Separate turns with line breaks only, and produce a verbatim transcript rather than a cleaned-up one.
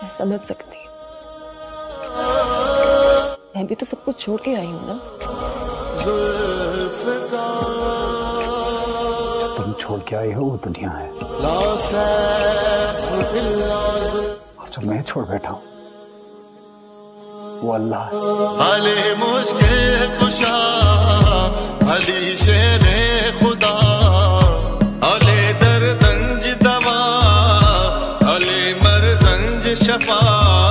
मैं समझ सकती हूँ, मैं भी तो सब कुछ छोड़ के आई हूँ ना।
तुम छोड़ के आई हो वो दुनिया है, और जो मैं छोड़ बैठा हूँ वो अल्लाह है।
भले मुश्किल कुशा भली शेरे खुदा, अले दर्दंज दवा, अले मरजंज शफा।